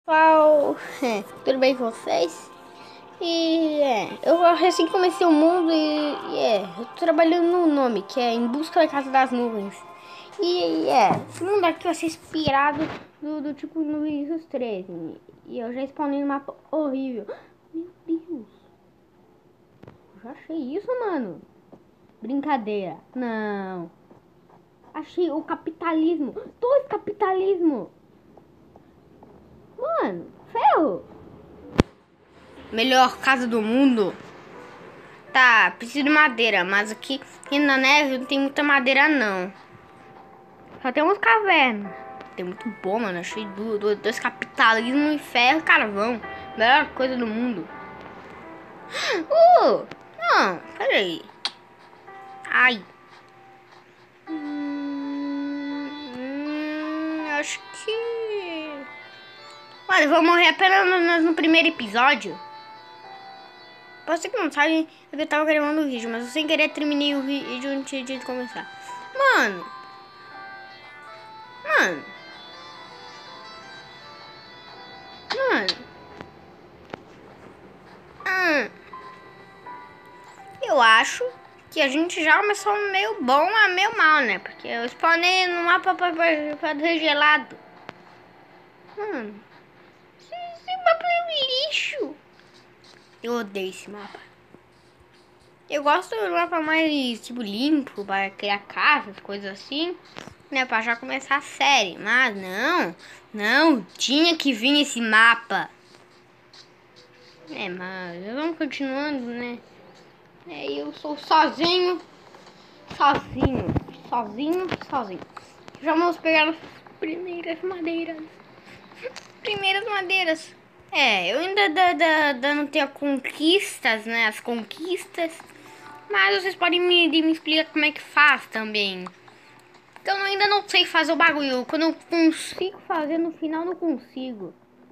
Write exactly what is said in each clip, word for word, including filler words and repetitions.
Pessoal, é, tudo bem com vocês? E é, eu recém comecei o mundo e, e é, eu tô trabalhando no nome, que é Em Busca da Casa das Nuvens. E é, esse mundo aqui vai ser inspirado do, do tipo no Vinicius treze. E eu já spawnei um mapa horrível. Meu Deus, eu já achei isso, mano. Brincadeira, não. Achei o capitalismo, dois capitalismo. Mano, ferro. Melhor casa do mundo. Tá, preciso de madeira, mas aqui, aqui na neve não tem muita madeira não. Só tem umas cavernas. Tem muito bom, mano. Achei do, do, dois capitalismo e ferro e carvão. Melhor coisa do mundo. Uh! Não, peraí. Ai. Hum, hum, acho que... Olha, eu vou morrer apenas no, no primeiro episódio. Pode ser que não sabe, eu tava gravando o vídeo, mas eu sem querer terminei o vídeo antes de começar. Mano. Mano. Mano. Hum. Eu acho que a gente já começou meio bom a meio mal, né? Porque eu spawnei no mapa para gelado. Mano. Esse, esse mapa é um lixo. Eu odeio esse mapa. Eu gosto do mapa mais, tipo, limpo, para criar casas, coisas assim, né? Pra já começar a série. Mas não, não, tinha que vir esse mapa. É, mas vamos continuando, né? É, eu sou sozinho, sozinho, sozinho, sozinho. Já vamos pegar as primeiras madeiras. Primeiras madeiras. É, eu ainda da, da, da não tenho conquistas, né? As conquistas. Mas vocês podem me, me explicar como é que faz também. Então eu ainda não sei fazer o bagulho. Quando eu consigo fazer, no final não consigo.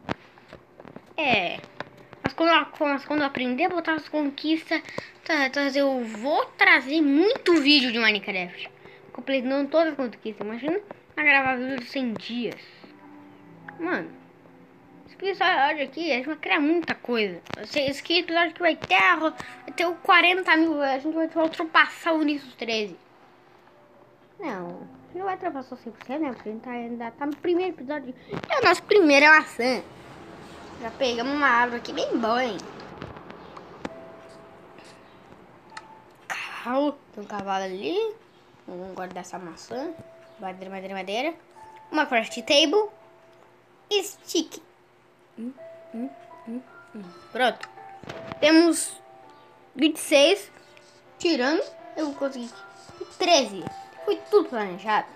É. Mas quando eu, mas quando eu aprender a botar as conquistas, tá, tá, eu vou trazer muito vídeo de Minecraft. Completando todas as conquistas. Imagina a gravar vídeo de cem dias. Mano. Esse episódio aqui, a gente vai criar muita coisa. Esse episódio aqui vai ter, vai ter o quarenta mil. A gente vai ultrapassar o Vinicius treze. Não, a gente não vai ultrapassar cem por cento, né? Porque a gente tá, ainda tá no primeiro episódio. É o nosso primeiro maçã. Já pegamos uma árvore aqui bem boa, hein? Cavalo. Tem um cavalo ali. Vamos guardar essa maçã. Madeira, madeira, madeira. Uma craft table. Stick. Hum, hum, hum, hum. Pronto. Temos vinte e seis. Tirando, eu vou conseguir treze. Foi tudo planejado.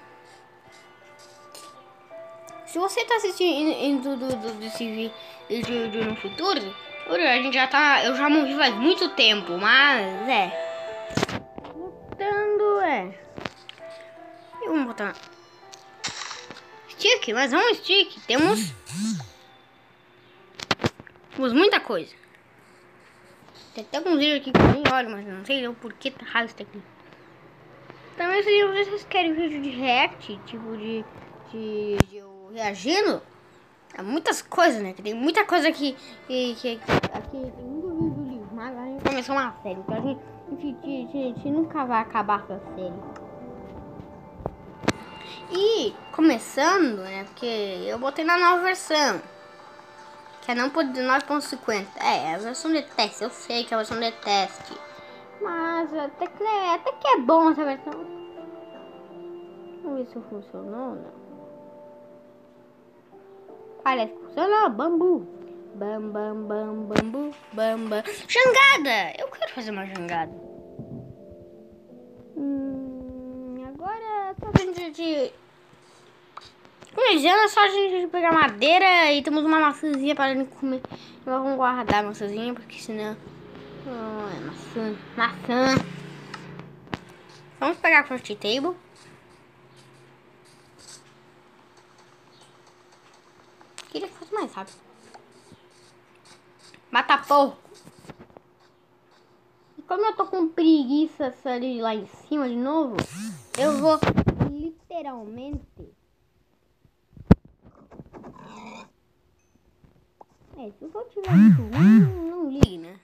Se você tá assistindo tudo desse vídeo no futuro, a gente já tá. Eu já morri faz muito tempo, mas é. Lutando, é. Eu vou botar. Stick, mas vamos stick. Temos. Temos muita coisa. Tem até alguns vídeos aqui que eu nem olho, mas não sei o porquê tá raro isso aqui. Também se vocês querem vídeo de react, tipo de. de, de eu reagindo. É muitas coisas, né? Tem muita coisa aqui. Que, que, que, aqui tem muito vídeo livre. Mas a gente começou uma série. Então a gente, a gente, a gente, a gente nunca vai acabar essa série. E começando, né? Porque eu botei na nova versão. Que é não nove ponto cinquenta. É, a versão de teste. Eu sei que é a versão de teste. Mas até que é, até que é bom essa versão. Vamos ver se funcionou ou não. Parece que funcionou. Bambu. Bam, bam, bam, bambu. Bam, bam. Jangada! Eu quero fazer uma jangada. Hum, agora só a gente de... Começando, é só a gente pegar madeira e temos uma maçãzinha para a gente comer. Vamos guardar a maçãzinha, porque senão... Oh, é maçã. Maçã. Vamos pegar a craft table. Queria que fosse mais rápido. Mata porco. E como eu tô com preguiça de sair lá em cima de novo, eu vou literalmente É, se eu tiver muito ruim, não ligue, né?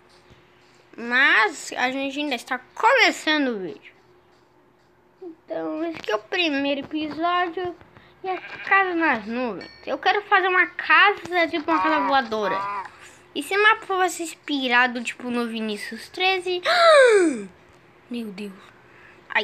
Mas a gente ainda está começando o vídeo. Então, esse aqui é o primeiro episódio. E a casa nas nuvens. Eu quero fazer uma casa, tipo uma casa voadora. E se o mapa fosse inspirado, tipo, no Vinícius treze... Meu Deus. Ai.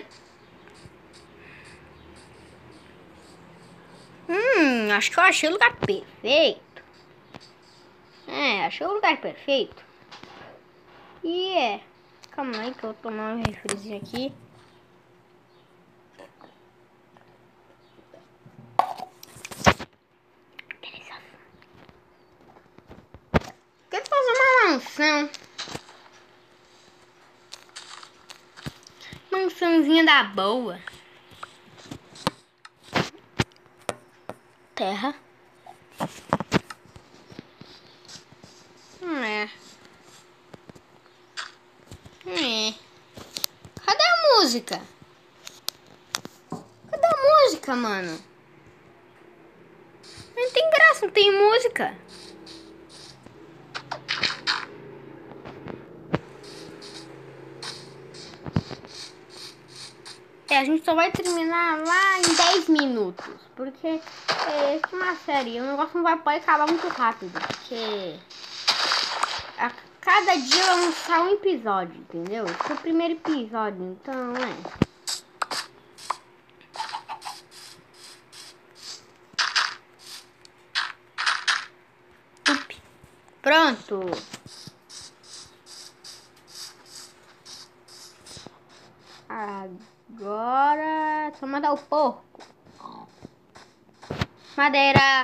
Hum, acho que eu achei o lugar perfeito. É, achei o lugar perfeito. E é... Calma aí que eu vou tomar um refrizinho aqui. Quero fazer uma mansão. Mansãozinha da boa. Terra. É. É. Cadê a música? Cadê a música, mano? Não tem graça, não tem música. É, a gente só vai terminar lá em dez minutos. Porque é uma série. O negócio não vai poder acabar muito rápido. Porque a cada dia vai lançar um episódio, entendeu? Esse é o primeiro episódio, então é. Up. Pronto. Agora só mandar o porco. Madeira.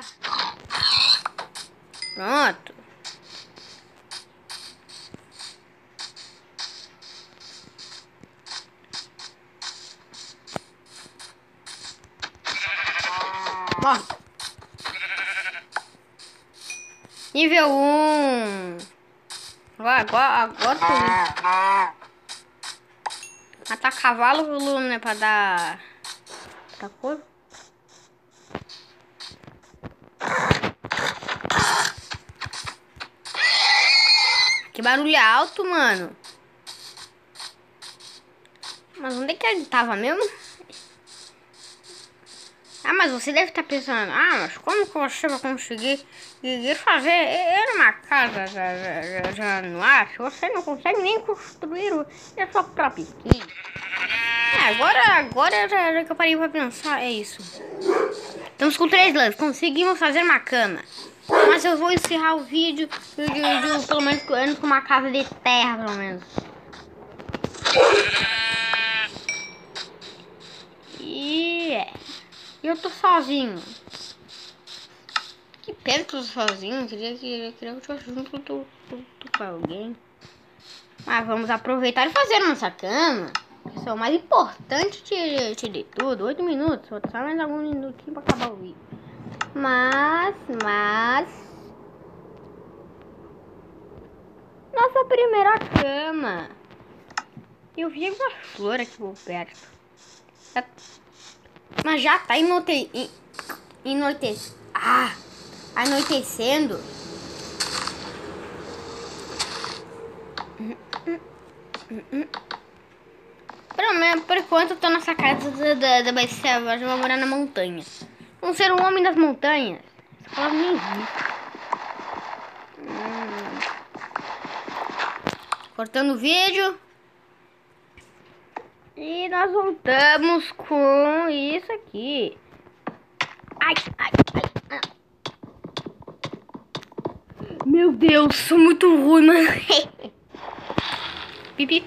Pronto. Morre. Nível um. Agora, agora, agora tu... Matar cavalo, né? Pra dar... Pra cor. Que barulho alto, mano. Mas onde é que ele tava mesmo? Ah, mas você deve estar pensando, ah, mas como que você vai conseguir, conseguir fazer era uma casa já, já, já no ar? Você não consegue nem construir a sua própria skin. É, agora, agora já que eu parei pra pensar, é isso. Estamos com três lãs, conseguimos fazer uma cama. Mas eu vou encerrar o vídeo, de, de, de, pelo menos com uma casa de terra, pelo menos. E é. Eu tô sozinho. Que pena que eu tô sozinho. Queria que eu estivesse junto tô, tô, tô com alguém. Mas vamos aproveitar e fazer a nossa cama. Isso é o mais importante de, de, de tudo. Oito minutos. Vou só mais algum minutinho pra acabar o vídeo. Mas, mas... Nossa primeira cama. Eu vi uma flor aqui por perto. Mas já tá inote... inote... Ah, anoitecendo. Pelo menos, por enquanto, eu tô nessa casa da, da, da Baixada. Eu vou morar na montanha. Vamos ser um homem das montanhas. Essa palavra nem existe. Hum. Cortando o vídeo. E nós voltamos com isso aqui. Ai, ai, ai. Meu Deus, sou muito ruim, mano. Pipi.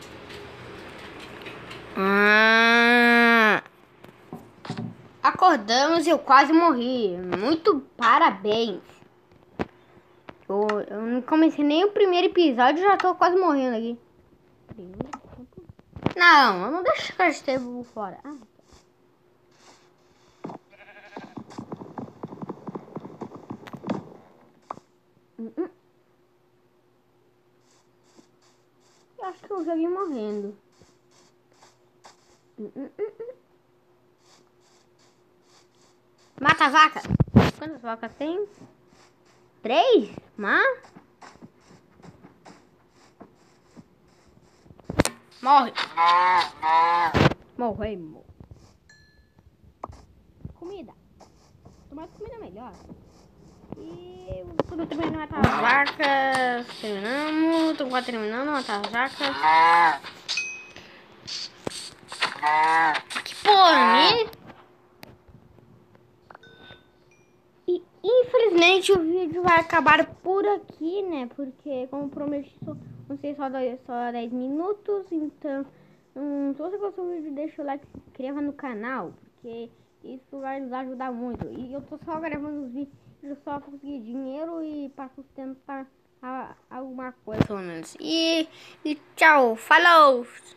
Ah. Acordamos e eu quase morri. Muito parabéns. Eu, eu não comecei nem o primeiro episódio, já tô quase morrendo aqui. Não, eu não deixo o castelo fora. Ah. Hum, hum. Eu acho que eu já vi morrendo. Hum, hum, hum, hum. Mata a vaca. Quantas vacas tem? três? Mas... Morre. Morremos. Comida. Tomar comida melhor. E tudo terminando matar as vacas. Terminamos. Tô quase terminando matar as vacas. Que porra, né? E infelizmente o vídeo vai acabar por aqui, né? Porque como prometi, só, não sei, só, dois, só dez minutos. Então, hum, se você gostou do vídeo, deixa o like, se inscreva no canal. Porque isso vai nos ajudar muito. E eu tô só gravando os vídeos só pra conseguir dinheiro e para sustentar a, alguma coisa, pelo menos. E, e tchau, falou!